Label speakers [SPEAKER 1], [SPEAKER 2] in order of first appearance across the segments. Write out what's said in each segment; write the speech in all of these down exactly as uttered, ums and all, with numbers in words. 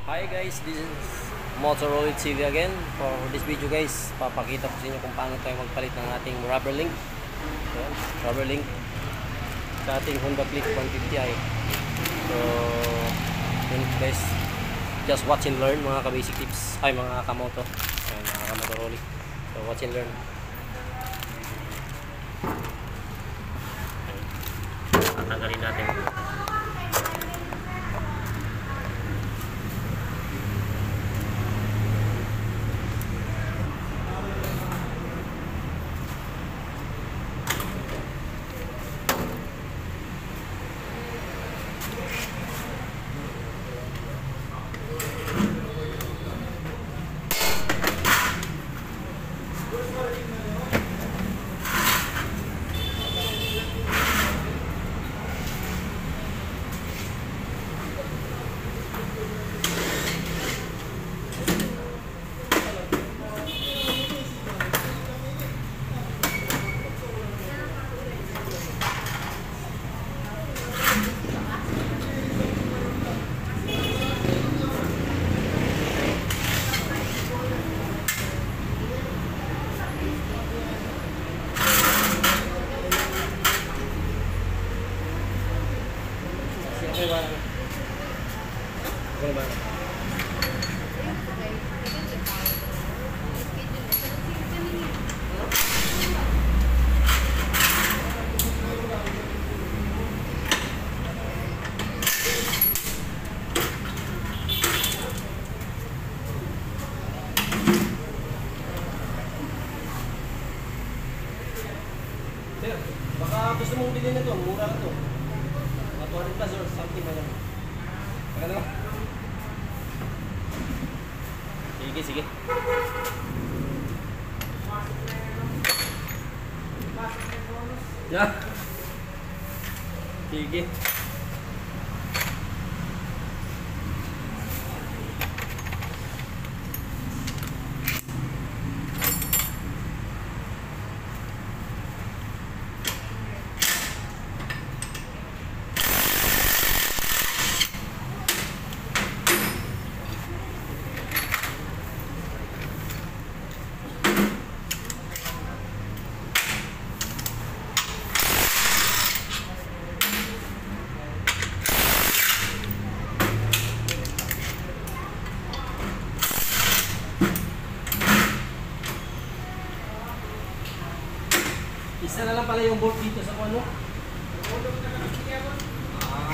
[SPEAKER 1] Hi guys, this is Motorola T V again. For this video guys, papakita ko sa inyo kung paano tayo magpalit ng ating rubber link. Ayan, rubber link sa ating Honda Click one fifty i. So, yun guys, just watch and learn mga ka-basic tips. Ay, mga kamoto. Ayan, mga ka-Motorola. So, watch and learn. Tatanggalin natin. Okay ba? Okay ba? Sir, baka gusto mong bilhin na ito, mura na ito. two hundred plus or something na lang. Baka naman. Sige, sige. Yeah. Sige. Isa na lang pala yung bolt dito sa ano? Ah.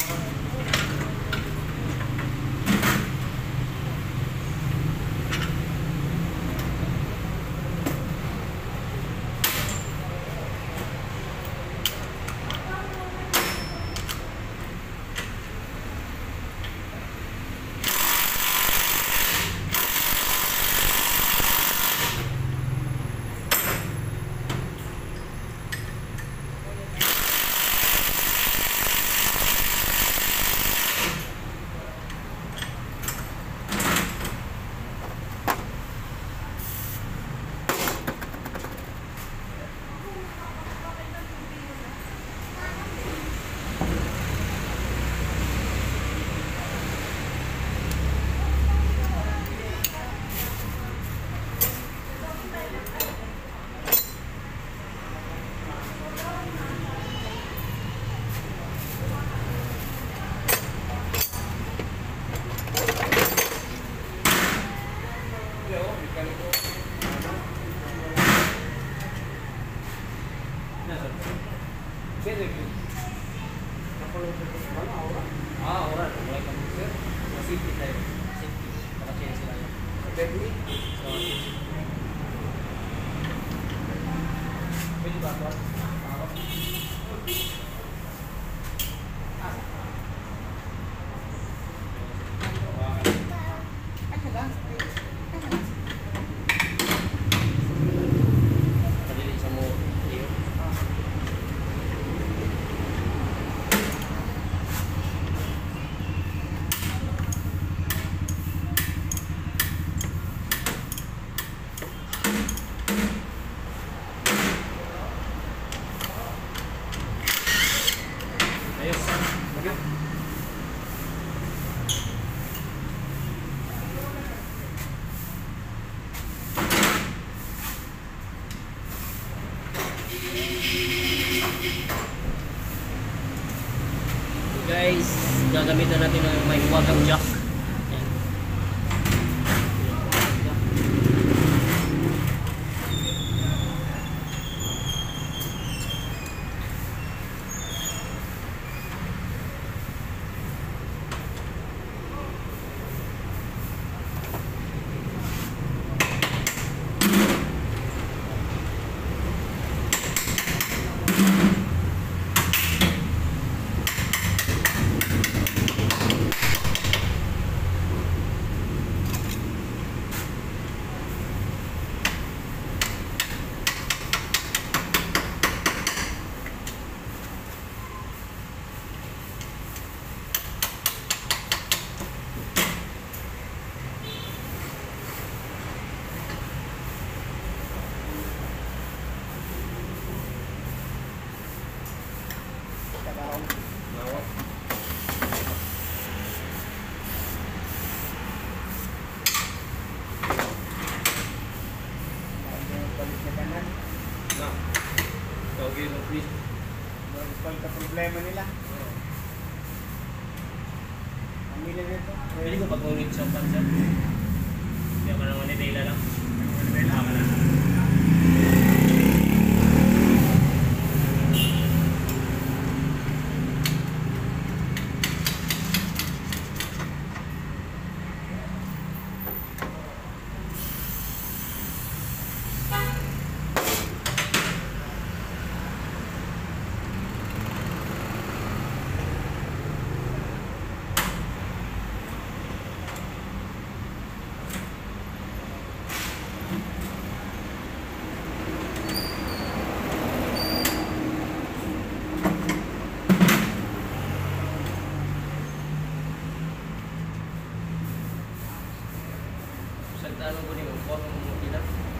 [SPEAKER 1] Ah, orang mulai kamu sir, masih kita safety, para kaya sila yan. Safety? So, pwede ba ito? Kadili sa mo iyo. gagamitan natin ng may huwagang jack. Ayan. Bawat. Na. Tawagin mo please.
[SPEAKER 2] Pag problema nila. Ang nila nito.
[SPEAKER 1] Pwede ko pag-ulit sa pansan. Hindi ako naman nitila lang. Nitila ka lang. Ano ko ni mo kung pila?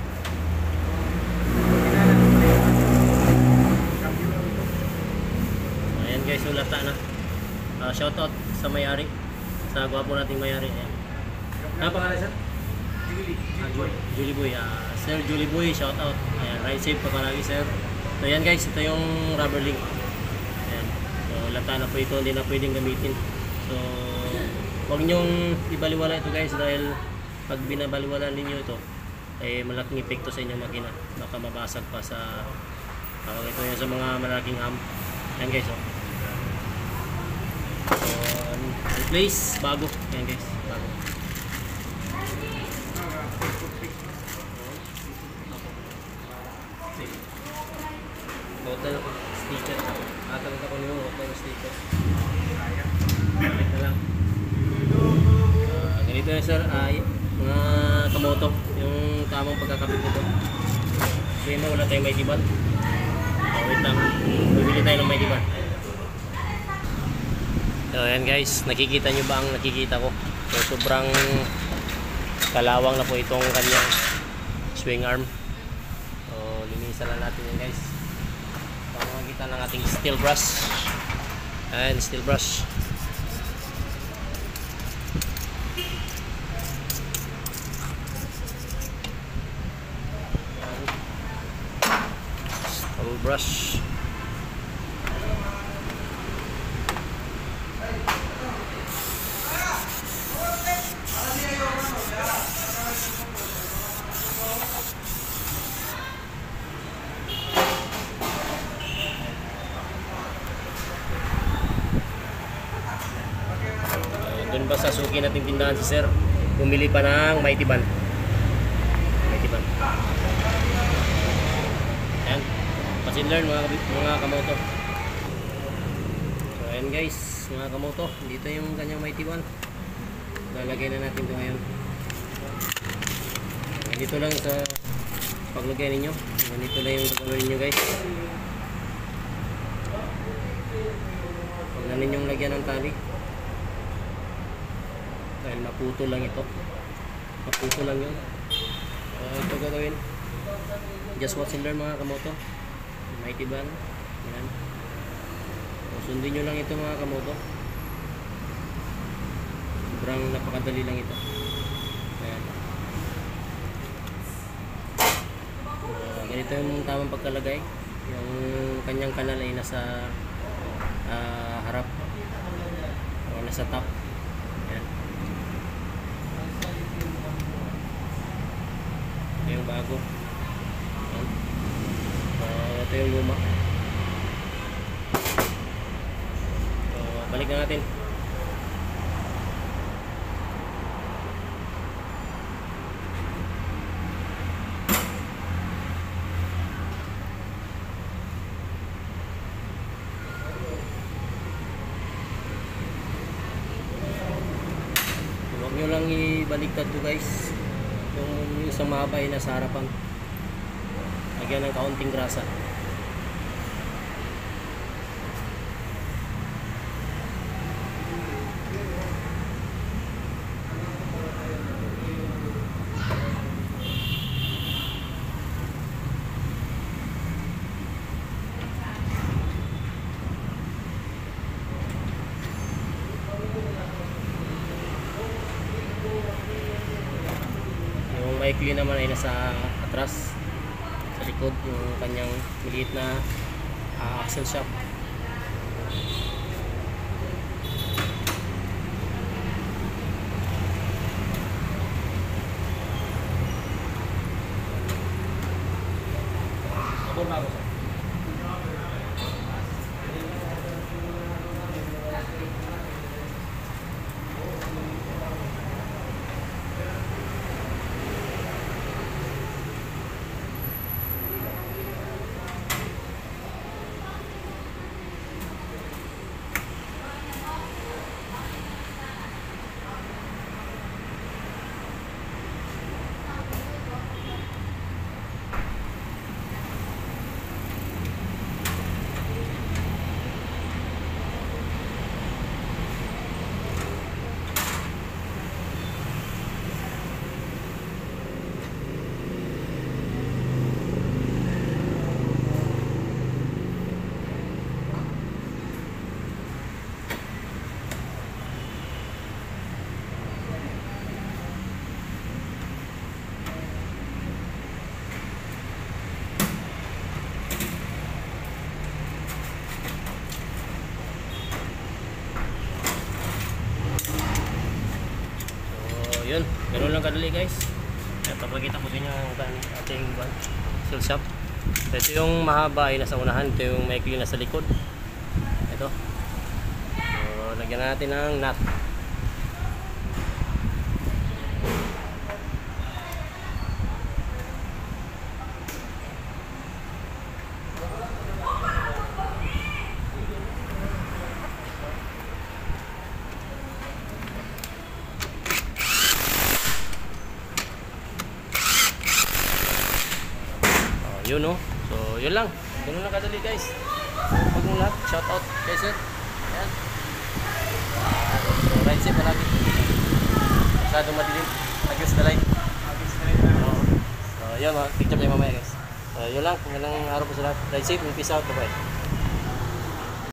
[SPEAKER 1] Ayan guys, ulata na. Uh, shout out sa may-ari. Sa gwapo nating may-ari. Ayan. Ano pangalan sir?
[SPEAKER 2] Julie.
[SPEAKER 1] Ah, Julie, Julie Boy. Uh, sir Julie Boy, shout out. Ayan, ride safe pa palagi sir. So ayan guys, ito yung rubber link. Ayan. So lata na po ito, hindi na pwedeng gamitin. So huwag nyong ibaliwala ito guys dahil pag binabaliwalan ninyo ito ay malaking epekto sa inyong makina, baka mabasag pa sa tawag ito yung sa mga malaking ham. Yan guys oh. So, replace bago. Yan guys, bago. Hotel sticker. Atawag ako niyo hotel sticker. Balik na lang. Uh, ganito na sir, ay mga kamoto, yung tamang pagkakabit nito. Sabihin mo, wala tayong may tiban. Oh, wait lang, bibili tayo ng may tiban. So ayan guys, nakikita nyo ba ang nakikita ko? So sobrang kalawang na po itong kanyang swing arm. So linisan lang natin yan guys. Para makikita ng ating steel brush. Ayan, steel brush. Brush. Doon ba sa suki nating tindahan si sir, bumili pa ng Mighty Band. Mighty Band. Ayan. Pasin learn mga, mga kamoto. So ayan guys, mga kamoto, dito yung kanyang Mighty Band. Lalagay na natin ito ngayon. Dito lang sa paglagay ninyo. Ganito lang yung gagawin ninyo guys. Huwag na ninyong lagyan ng tali. Dahil maputol lang ito. Maputol lang yun. Uh, ito gagawin. Just watch and learn mga kamoto. Mighty Band. Yan. So, sundin nyo lang ito mga kamoto. Sobrang napakadali lang ito. Ayan. Uh, ganito yung tamang pagkalagay. Yung kanyang kanal ay nasa uh, harap. O, nasa top. Yan. Ito yung bago. Yan. Uh, ito yung luma. So, balik na natin. Huwag nyo lang ibaliktad to guys. Yung isang mahaba ay nasa harapan. Lagyan ng kaunting grasa. Yung maikli naman ay nasa atras, sa likod, yung kanyang maliit na uh, axle shock. Abon na ako sir. Yun, ganoon lang kadali guys. Ito, pakita ko sa inyo ang ating seal shop. Ito yung mahaba ay nasa unahan, ito yung maikli nasa likod. Ito. So, lagyan natin ng nut. Yun no. So yun lang. Ganun lang kadali guys. Pag mong lahat, shout out kay sir. Ayan. So ride safe palagi. Masyadong madilim. Against the light.
[SPEAKER 2] Against the light.
[SPEAKER 1] So yun, picture tayo mamaya guys. So yun lang. Ganang araw po sa lahat. Ride safe and peace out. Bye bye.